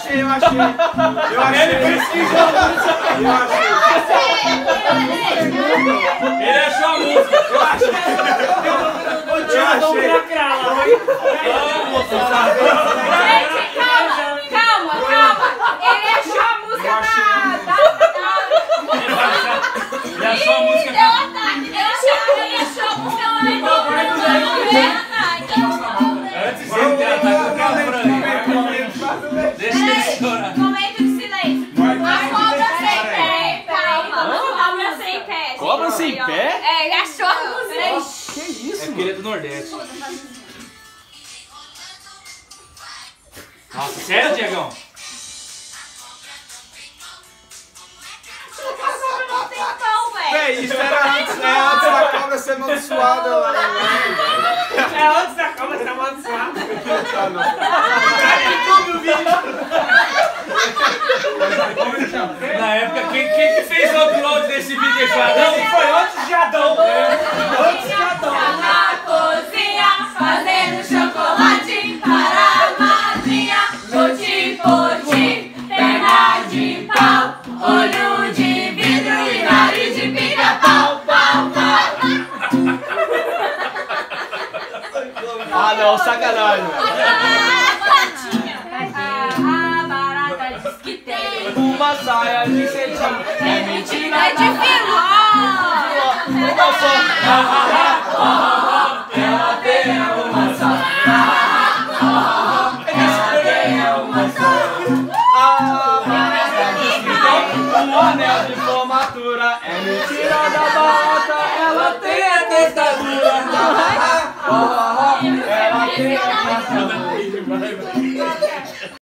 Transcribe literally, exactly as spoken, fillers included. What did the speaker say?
achei, eu achei. Eu achei. Ele pesquisou. Eu achei. Ele achou a música. Eu achei. Eu achei. Gente, calma, calma, calma. Ele achou a música da... Ele achou a música Deu ataque, deu ataque. Ele achou a música lá e não deu ataque. Antes de ele ter ataque, eu quero pra ele. Deixa ele chorar. Momento de silêncio. A cobra sem pé. Calma, a cobra sem pé. Cobra sem pé? É, ele achou a música. Que isso? É porque ele é do Nordeste. Nossa, sério, Diegão? Véi, isso era antes, é antes da cobra ser amaldiçoada lá. É antes da cobra ser amaldiçoada. Na época, quem, quem que fez o upload desse vídeo aí foi Adão? Foi antes de Adão. Antes de Adão. Na cozinha, fazendo chocolate para a madrinha. Poti-poti, perna de pau, olho de vidro e nariz de pica-pau, pau, pau. Ah, não, sacanagem. A barata diz que tem Uma saia de cetim. é mentira de filó. Uma só. Ela tem uma só. Ela tem uma só. A barata diz que tem um anel de formatura. É mentira da barata, ela tem a testadura. Ela tem a testadura.